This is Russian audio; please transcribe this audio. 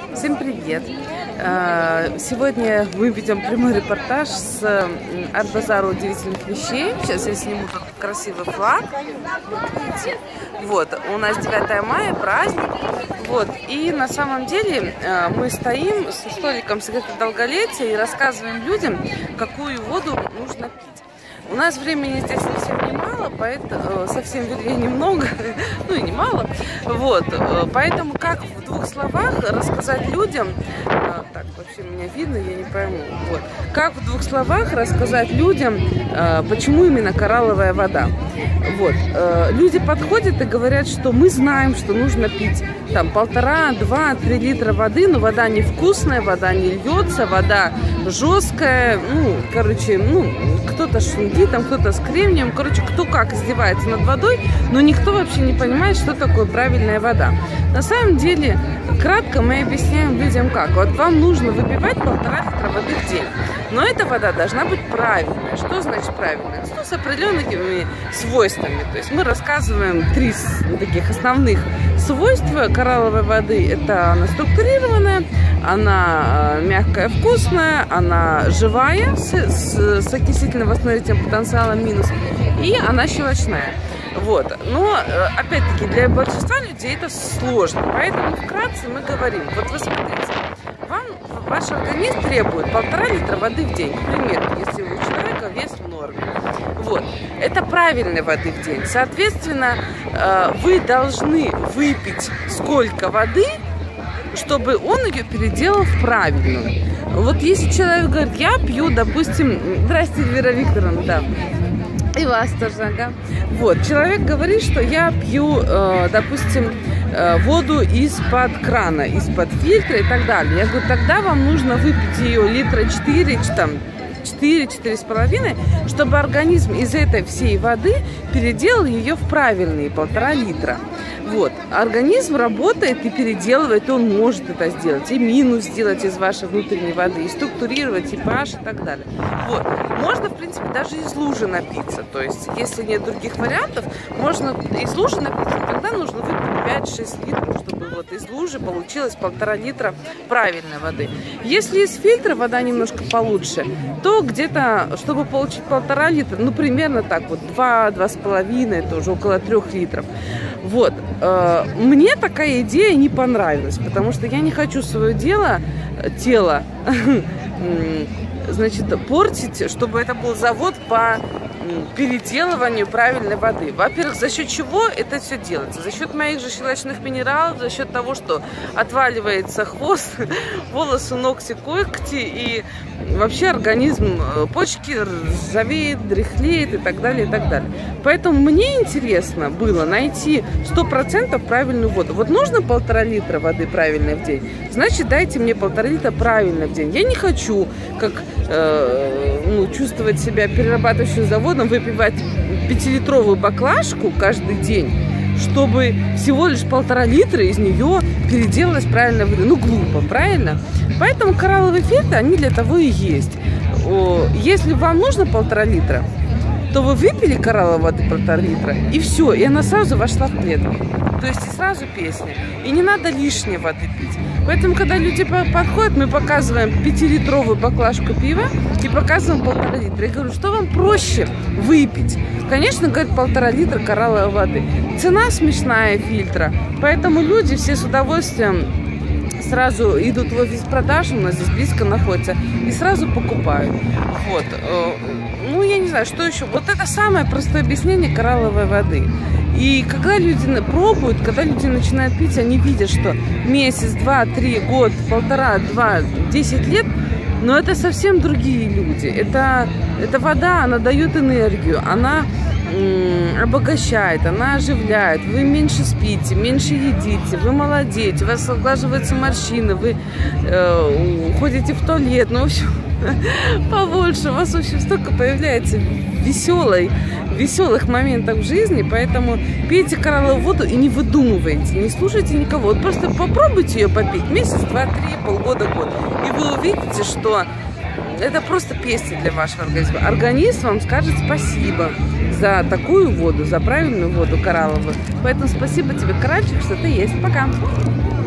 Всем привет! Сегодня мы ведем прямой репортаж с арт-базара удивительных вещей. Сейчас я сниму тут красивый флаг. Вот, у нас 9 мая, праздник. Вот, и на самом деле мы стоим со столиком секрета долголетия и рассказываем людям, какую воду нужно пить. У нас времени здесь совсем немало, поэтому совсем, вернее, немного, ну и немало. Вот, поэтому как в двух словах рассказать людям, так вообще меня видно, я не пойму. Вот, как в двух словах рассказать людям, почему именно коралловая вода. Вот, люди подходят и говорят, что мы знаем, что нужно пить там 1,5, 2, 3 литра воды, но вода невкусная, вода не льется, вода жесткая, ну, короче, ну, кто-то шунгит, там кто-то с кремнием, короче, кто как издевается над водой, но никто вообще не понимает, что такое правильная вода. На самом деле, кратко мы объясняем людям как. Вот вам нужно выпивать 1,5 литра воды в день, но эта вода должна быть правильная. Что значит правильная? Ну, с определенными свойствами. То есть мы рассказываем 3 таких основных свойства коралловой воды. Это она структурированная, она мягкая, вкусная, она живая, с окислительно-восстановительным потенциалом минус, и она щелочная. Вот. Но, опять-таки, для большинства людей это сложно, поэтому вкратце мы говорим, вот вы смотрите, ваш организм требует 1,5 литра воды в день, к примеру, если у человека вес в норме. Вот. Это правильной воды в день. Соответственно, вы должны выпить сколько воды, чтобы он ее переделал в правильную. Вот если человек говорит, я пью, допустим, здрасте, Эльвира Викторовна, да, и вас тоже, ага. Вот, человек говорит, что я пью, допустим, воду из-под крана, из-под фильтра и так далее. Я говорю, тогда вам нужно выпить ее литра 4, там, 4-4,5, чтобы организм из этой всей воды переделал ее в правильные 1,5 литра. Вот. Организм работает и переделывает, и он может это сделать, и минус сделать из вашей внутренней воды, и структурировать, и pH, и так далее. Вот. Можно, в принципе, даже из лужи напиться. То есть, если нет других вариантов, можно из лужи напиться, тогда нужно выпить 5-6 литров, чтобы вот из лужи получилось 1,5 литра правильной воды. Если из фильтра вода немножко получше, то где-то, чтобы получить 1,5 литра, ну, примерно так вот, 2-2,5, это уже около 3 литров. Вот. Мне такая идея не понравилась, потому что я не хочу свое тело, значит, портить, чтобы это был завод по переделыванию правильной воды. Во-первых, за счет чего это все делается? За счет моих же щелочных минералов, за счет того, что отваливается хвост, волосы, ногти, когти, и вообще организм, почки ржавеет, дряхлеет и так далее, и так далее. Поэтому мне интересно было найти 100% правильную воду. Вот нужно 1,5 литра воды правильной в день, значит, дайте мне 1,5 литра правильной в день. Я не хочу, как чувствовать себя перерабатывающим заводом, выпивать 5-литровую баклажку каждый день, чтобы всего лишь 1,5 литра из нее переделалась правильно воды. Ну, глупо, правильно? Поэтому коралловые фильтры, они для того и есть. Если вам нужно 1,5 литра, то вы выпили коралловой воды 1,5 литра, и все, и она сразу вошла в клетку. То есть и сразу песня. И не надо лишней воды пить. Поэтому, когда люди подходят, мы показываем 5-литровую баклажку пива и показываем 1,5 литра. Я говорю, что вам проще выпить? Конечно, говорят, 1,5 литра коралловой воды. Цена смешная фильтра, поэтому люди все с удовольствием сразу идут в офис продаж, у нас здесь близко находится, и сразу покупают. Вот. Ну, я не знаю, что еще. Вот это самое простое объяснение коралловой воды. И когда люди пробуют, когда люди начинают пить, они видят, что месяц, 2, 3, год, 1,5, 2, 10 лет, но это совсем другие люди. Это вода, она дает энергию, она обогащает, она оживляет. Вы меньше спите, меньше едите, вы молодеете, у вас оглаживаются морщины, вы ходите в туалет, ну, в общем, побольше. У вас, в общем, столько появляется веселых моментов в жизни, поэтому пейте коралловую воду и не выдумывайте, не слушайте никого. Вот просто попробуйте ее попить месяц, 2, 3, полгода, год, и вы увидите, что это просто песня для вашего организма. Организм вам скажет спасибо за такую воду, за правильную воду коралловую. Поэтому спасибо тебе, коральчик, что ты есть. Пока!